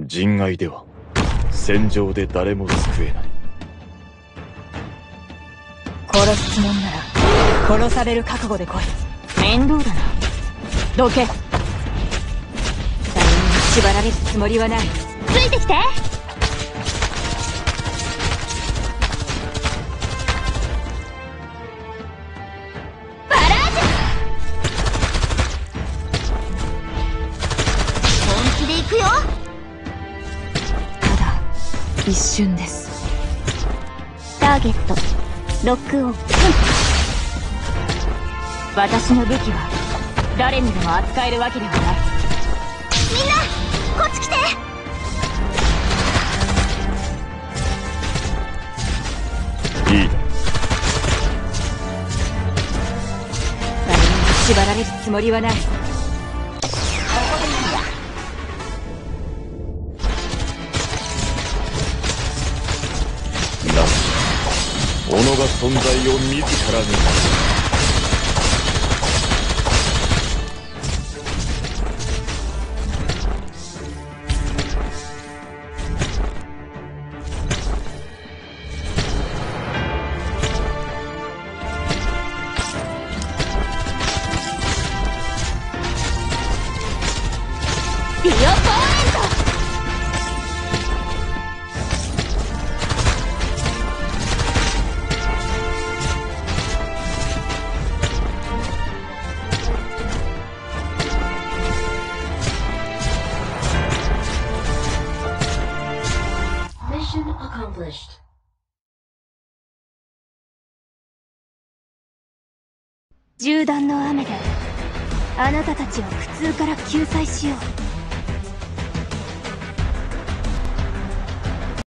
人外では戦場で誰も救えない。 殺すつもりなら殺される覚悟で来い。面倒だな。どけ。誰にも縛られるつもりはない。ついてきて。バラージュ。本気で行くよ。ただ一瞬です。ターゲットロックオン。私の武器は誰にでも扱えるわけではない。みんなこっち来て。 いいだ。 誰にも縛られるつもりはない。 己が存在を自らに。 ディオポーエント。銃弾の雨であなたたちを苦痛から救済しよう。